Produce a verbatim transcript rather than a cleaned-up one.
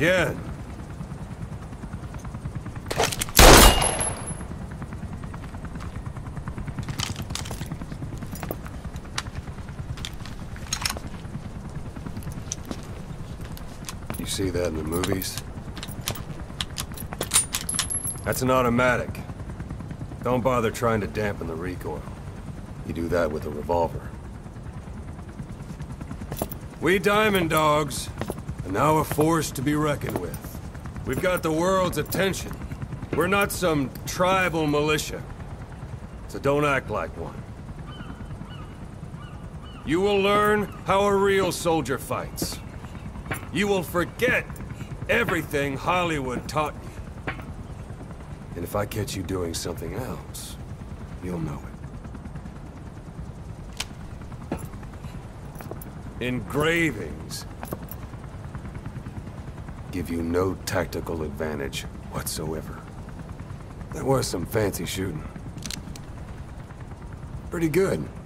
again. You see that in the movies? That's an automatic. Don't bother trying to dampen the recoil. You do that with a revolver. We Diamond Dogs are now a force to be reckoned with. We've got the world's attention. We're not some tribal militia, so don't act like one. You will learn how a real soldier fights. You will forget everything Hollywood taught you. And if I catch you doing something else, you'll know it. Engravings give you no tactical advantage whatsoever. That was some fancy shooting. Pretty good.